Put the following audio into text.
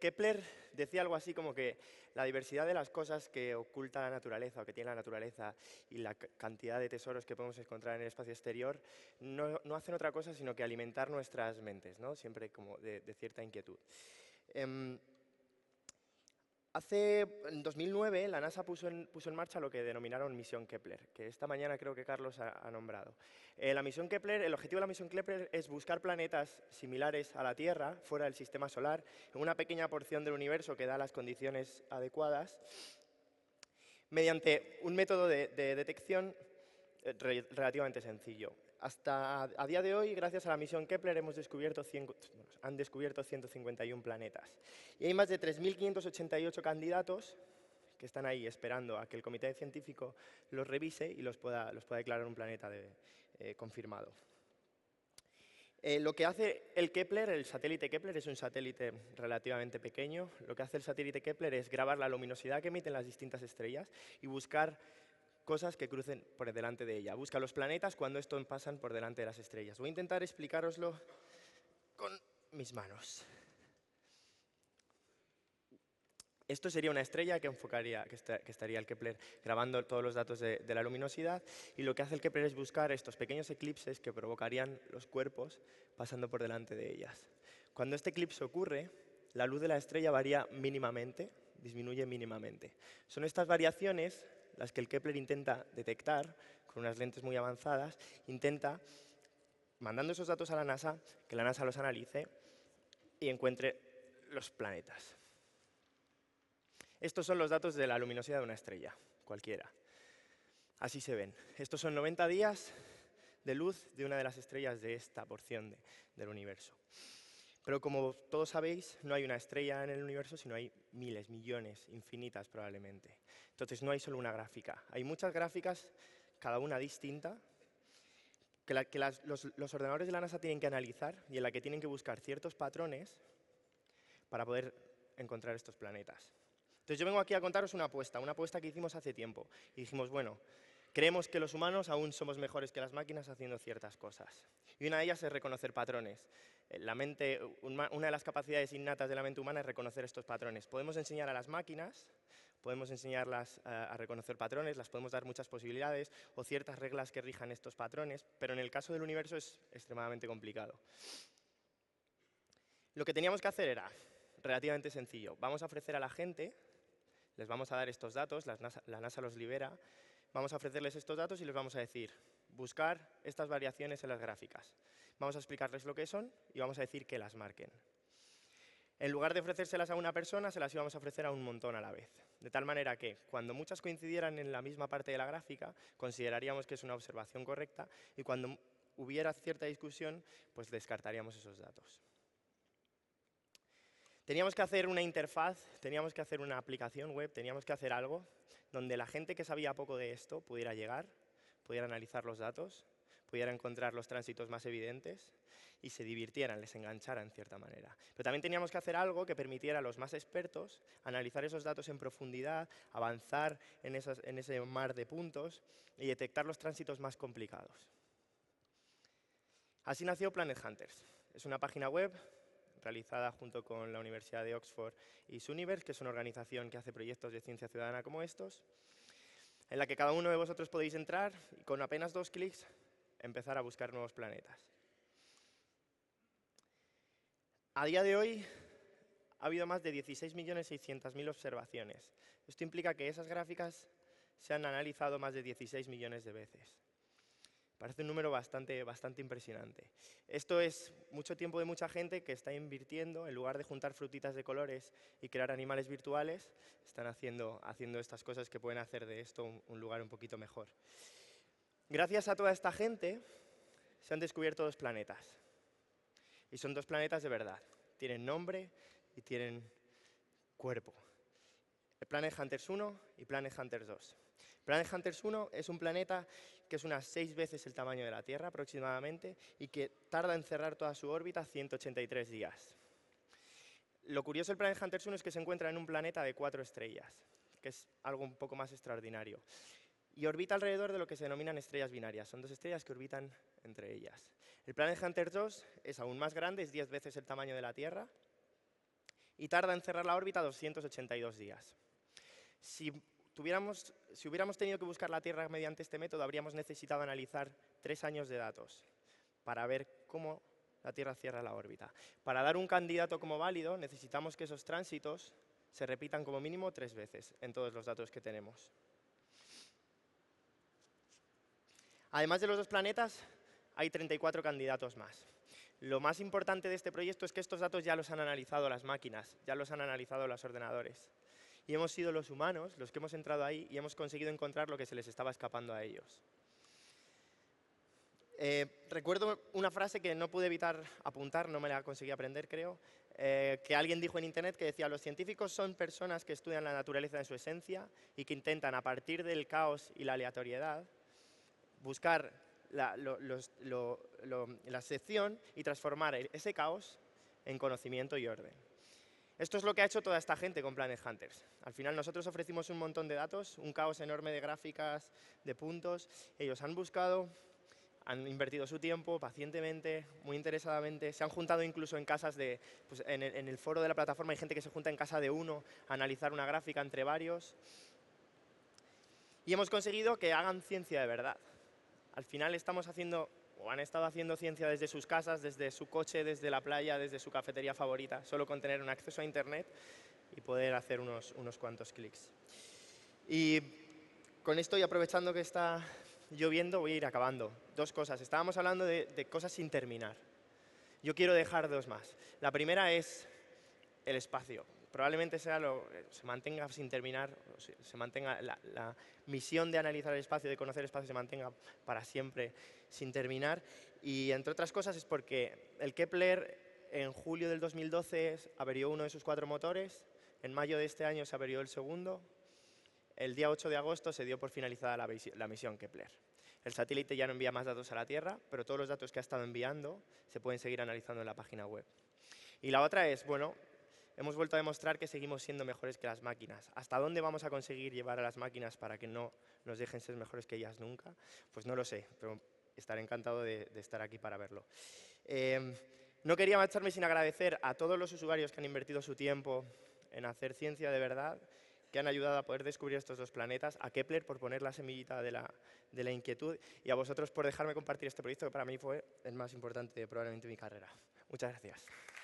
Kepler decía algo así como que la diversidad de las cosas que oculta la naturaleza o que tiene la naturaleza y la cantidad de tesoros que podemos encontrar en el espacio exterior no hacen otra cosa sino que alimentar nuestras mentes, ¿no? Siempre como de cierta inquietud. En 2009 la NASA puso en marcha lo que denominaron Misión Kepler, que esta mañana creo que Carlos ha nombrado. La misión Kepler, el objetivo de la misión Kepler es buscar planetas similares a la Tierra, fuera del sistema solar, en una pequeña porción del universo que da las condiciones adecuadas, mediante un método de detección relativamente sencillo. Hasta a día de hoy, gracias a la misión Kepler, han descubierto 151 planetas. Y hay más de 3.588 candidatos que están ahí esperando a que el comité científico los revise y los pueda declarar un planeta confirmado. Lo que hace el Kepler, el satélite Kepler, es un satélite relativamente pequeño. Lo que hace el satélite Kepler es grabar la luminosidad que emiten las distintas estrellas y buscar cosas que crucen por delante de ella. Busca los planetas cuando estos pasan por delante de las estrellas. Voy a intentar explicaroslo con mis manos. Esto sería una estrella que estaría el Kepler grabando todos los datos de la luminosidad, y lo que hace el Kepler es buscar estos pequeños eclipses que provocarían los cuerpos pasando por delante de ellas. Cuando este eclipse ocurre, la luz de la estrella varía mínimamente, disminuye mínimamente. Son estas variaciones las que el Kepler intenta detectar con unas lentes muy avanzadas, mandando esos datos a la NASA, que la NASA los analice y encuentre los planetas. Estos son los datos de la luminosidad de una estrella, cualquiera. Así se ven. Estos son 90 días de luz de una de las estrellas de esta porción del universo. Pero como todos sabéis, no hay una estrella en el universo, sino hay miles, millones, infinitas probablemente. Entonces no hay solo una gráfica. Hay muchas gráficas, cada una distinta, que los ordenadores de la NASA tienen que analizar y en la que tienen que buscar ciertos patrones para poder encontrar estos planetas. Entonces yo vengo aquí a contaros una apuesta que hicimos hace tiempo. Y dijimos, bueno, creemos que los humanos aún somos mejores que las máquinas haciendo ciertas cosas. Y una de ellas es reconocer patrones. Una de las capacidades innatas de la mente humana es reconocer estos patrones. Podemos enseñar a las máquinas, podemos enseñarlas a reconocer patrones, las podemos dar muchas posibilidades o ciertas reglas que rijan estos patrones, pero en el caso del universo es extremadamente complicado. Lo que teníamos que hacer era relativamente sencillo. Vamos a ofrecer a la gente, les vamos a dar estos datos, la NASA los libera, vamos a ofrecerles estos datos y les vamos a decir, buscar estas variaciones en las gráficas. Vamos a explicarles lo que son y vamos a decir que las marquen. En lugar de ofrecérselas a una persona, se las íbamos a ofrecer a un montón a la vez. De tal manera que, cuando muchas coincidieran en la misma parte de la gráfica, consideraríamos que es una observación correcta, y cuando hubiera cierta discusión, pues descartaríamos esos datos. Teníamos que hacer una interfaz, teníamos que hacer una aplicación web, teníamos que hacer algo donde la gente que sabía poco de esto pudiera llegar, pudiera analizar los datos, pudiera encontrar los tránsitos más evidentes y se divirtieran, les enganchara en cierta manera. Pero también teníamos que hacer algo que permitiera a los más expertos analizar esos datos en profundidad, avanzar en ese mar de puntos y detectar los tránsitos más complicados. Así nació Planet Hunters. Es una página web realizada junto con la Universidad de Oxford y Suniverse, que es una organización que hace proyectos de ciencia ciudadana como estos, en la que cada uno de vosotros podéis entrar y con apenas 2 clics empezar a buscar nuevos planetas. A día de hoy ha habido más de 16.600.000 observaciones. Esto implica que esas gráficas se han analizado más de 16 millones de veces. Parece un número bastante impresionante. Esto es mucho tiempo de mucha gente que está invirtiendo, en lugar de juntar frutitas de colores y crear animales virtuales, están haciendo estas cosas que pueden hacer de esto un lugar un poquito mejor. Gracias a toda esta gente se han descubierto 2 planetas. Y son 2 planetas de verdad. Tienen nombre y tienen cuerpo. Planet Hunters 1 y Planet Hunters 2. Planet Hunters 1 es un planeta que es unas 6 veces el tamaño de la Tierra aproximadamente y que tarda en cerrar toda su órbita 183 días. Lo curioso del Planet Hunters 1 es que se encuentra en un planeta de 4 estrellas, que es algo un poco más extraordinario. Y orbita alrededor de lo que se denominan estrellas binarias. Son 2 estrellas que orbitan entre ellas. El Planet Hunters 2 es aún más grande, es 10 veces el tamaño de la Tierra, y tarda en cerrar la órbita 282 días. Si hubiéramos tenido que buscar la Tierra mediante este método, habríamos necesitado analizar 3 años de datos para ver cómo la Tierra cierra la órbita. Para dar un candidato como válido, necesitamos que esos tránsitos se repitan como mínimo 3 veces en todos los datos que tenemos. Además de los 2 planetas, hay 34 candidatos más. Lo más importante de este proyecto es que estos datos ya los han analizado las máquinas, ya los han analizado los ordenadores. Y hemos sido los humanos los que hemos entrado ahí y hemos conseguido encontrar lo que se les estaba escapando a ellos. Recuerdo una frase que no pude evitar apuntar, no me la conseguí aprender, creo, que alguien dijo en internet que decía: los científicos son personas que estudian la naturaleza en su esencia y que intentan, a partir del caos y la aleatoriedad, buscar la excepción y transformar ese caos en conocimiento y orden. Esto es lo que ha hecho toda esta gente con Planet Hunters. Al final nosotros ofrecimos un montón de datos, un caos enorme de gráficas, de puntos. Ellos han buscado, han invertido su tiempo pacientemente, muy interesadamente. Se han juntado incluso en casas pues en el foro de la plataforma hay gente que se junta en casa de uno a analizar una gráfica entre varios. Y hemos conseguido que hagan ciencia de verdad. Al final estamos haciendo, o han estado haciendo ciencia desde sus casas, desde su coche, desde la playa, desde su cafetería favorita, solo con tener un acceso a internet y poder hacer unos cuantos clics. Y con esto, y aprovechando que está lloviendo, voy a ir acabando. 2 cosas. Estábamos hablando de cosas sin terminar. Yo quiero dejar 2 más. La primera es el espacio. Probablemente se mantenga sin terminar, se mantenga la misión de analizar el espacio, de conocer el espacio, se mantenga para siempre sin terminar. Y entre otras cosas es porque el Kepler en julio del 2012 averió uno de sus 4 motores, en mayo de este año se averió el segundo, el día 8 de agosto se dio por finalizada la misión Kepler. El satélite ya no envía más datos a la Tierra, pero todos los datos que ha estado enviando se pueden seguir analizando en la página web. Y la otra es, bueno, hemos vuelto a demostrar que seguimos siendo mejores que las máquinas. ¿Hasta dónde vamos a conseguir llevar a las máquinas para que no nos dejen ser mejores que ellas nunca? Pues no lo sé, pero estaré encantado de estar aquí para verlo. No quería marcharme sin agradecer a todos los usuarios que han invertido su tiempo en hacer ciencia de verdad, que han ayudado a poder descubrir estos 2 planetas, a Kepler por poner la semillita de la inquietud y a vosotros por dejarme compartir este proyecto que para mí fue el más importante probablemente de mi carrera. Muchas gracias.